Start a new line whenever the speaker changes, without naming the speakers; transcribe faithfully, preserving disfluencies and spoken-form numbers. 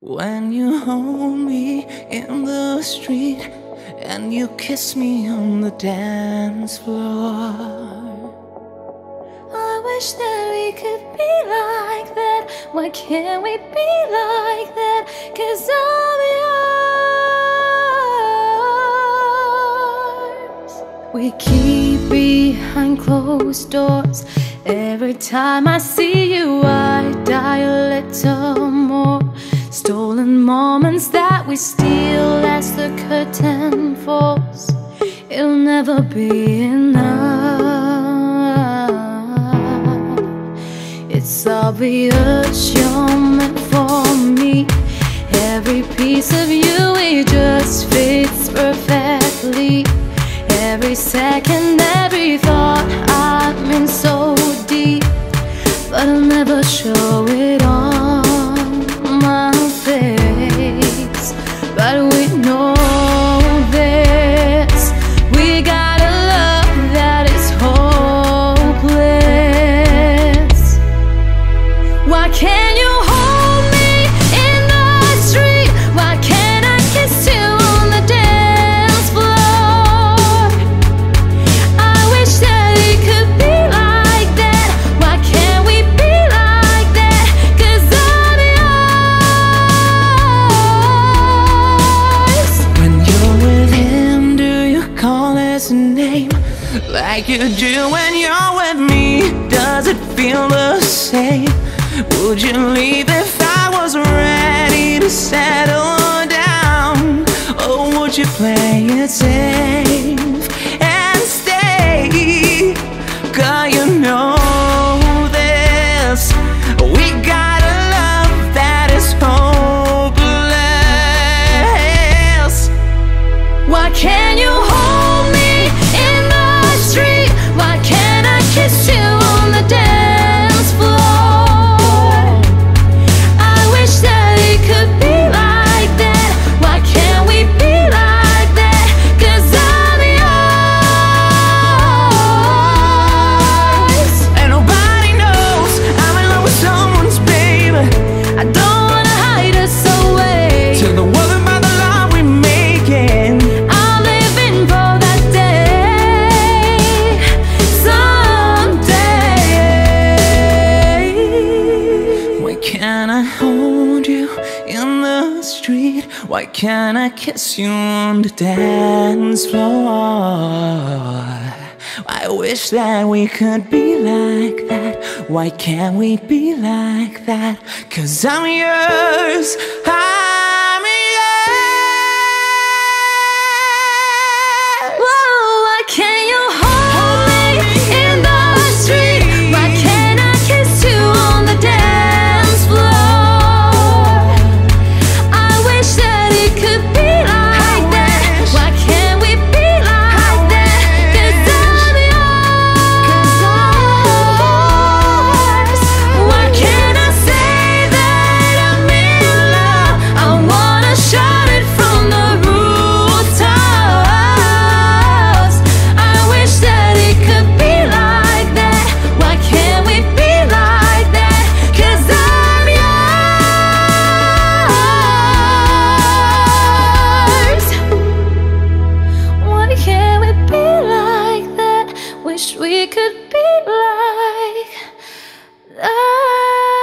When you hold me in the street and you kiss me on the dance floor,
I wish that we could be like that. Why can't we be like that? 'Cause I'm yours. We keep behind closed doors. Every time I see you I die a little more. Stolen moments that we steal as the curtain falls. It'll never be enough. It's obvious you're meant for me. Every piece of you, it just fits perfectly. Every second, every thought, I'm in so deep. But I'll never show it on my face. But we know this, we got a love that is hopeless. Why can't you hold me in the street? Why can't I kiss you on the dance floor? I wish that it could be like that. Why can't we be like that? 'Cause I'm yours.
when you're with him, do you call his name like you do when you're with me? Does it feel the same? Would you leave if I was ready to settle down? Or would you play it safe and stay? 'Cause you know this, we got a love that is hopeless.
Why can't you hold me in the street? Why can't I kiss you on the dance floor? I wish that it could be like that. Why can't we be like that? 'Cause I'm yours.
And nobody knows I'm in love with someone's baby.
I don't wanna hide us away.
Tell the world about the love we're making.
I'm living for that day, someday.
Why can't I hold you in the street? Why can't I kiss you on the dance floor? I wish that we could be like that. Why can't we be like that? 'Cause I'm yours, I'm yours.
Whoa, why can't you hold me in the street? Why can't I kiss you on the dance floor? I wish that it could be like that. Why can't we be like that? 'Cause I'm yours. Why can't I say that I'm in love? I wanna shout it from the rooftops. I wish that it could be like that. Why can't we be like that? 'Cause I'm yours. Why can't we be like that? Wish we could be like that.